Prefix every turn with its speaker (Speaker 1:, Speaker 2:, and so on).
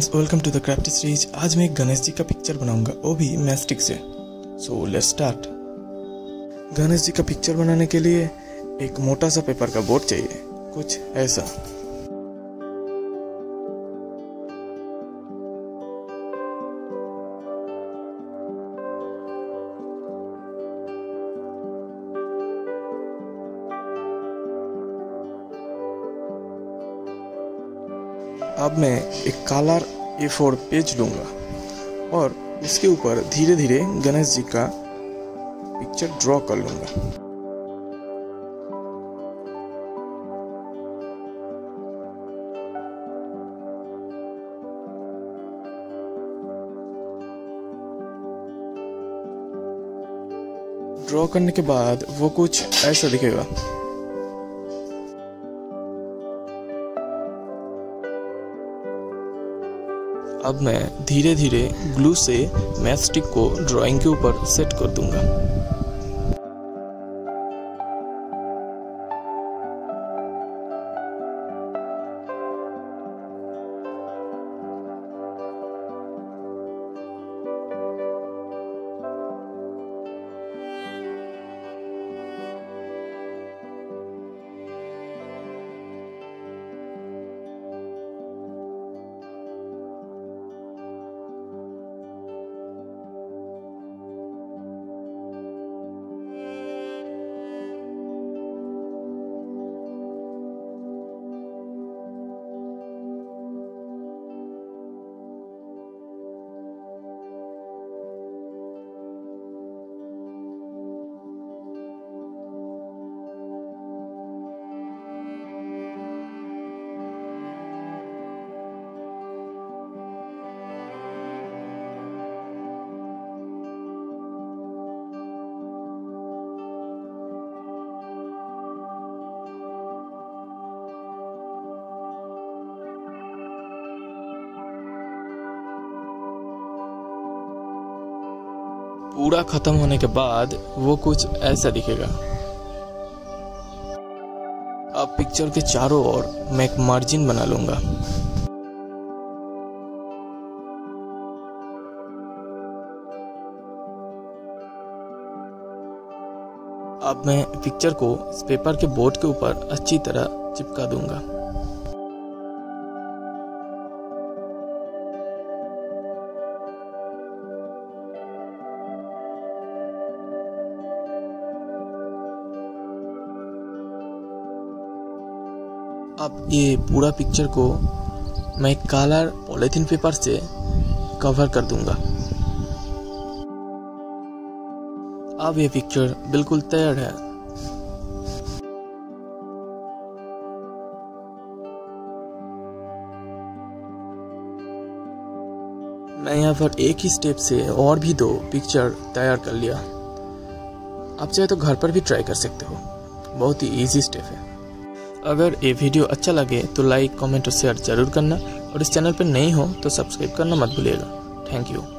Speaker 1: Guys, welcome to the crafty series. आज मैं एक गणेश जी का पिक्चर बनाऊंगा, वो भी मैस्टिक से। So let's start. Ganesh ji का पिक्चर बनाने के लिए एक मोटा सा पेपर का बोर्ड चाहिए, कुछ ऐसा। अब मैं एक काला A4 पेज लूँगा और उसके ऊपर धीरे धीरे गणेश जी का पिक्चर ड्रॉ कर लूँगा। ड्रॉ करने के बाद वो कुछ ऐसा दिखेगा। अब मैं धीरे धीरे ग्लू से मैस्टिक को ड्राइंग के ऊपर सेट कर दूंगा। पूरा खत्म होने के बाद वो कुछ ऐसा दिखेगा। अब पिक्चर के चारों ओर मैं एक मार्जिन बना लूंगा। अब मैं पिक्चर को इस पेपर के बोर्ड के ऊपर अच्छी तरह चिपका दूंगा। अब ये पूरा पिक्चर को मैं काला पॉलीथीन पेपर से कवर कर दूंगा। अब ये पिक्चर बिल्कुल तैयार है। मैं यहाँ पर एक ही स्टेप से और भी 2 पिक्चर तैयार कर लिया। आप चाहे तो घर पर भी ट्राई कर सकते हो, बहुत ही इजी स्टेप है। अगर ये वीडियो अच्छा लगे तो लाइक, कमेंट और शेयर जरूर करना, और इस चैनल पर नए हो तो सब्सक्राइब करना मत भूलिएगा। Thank you.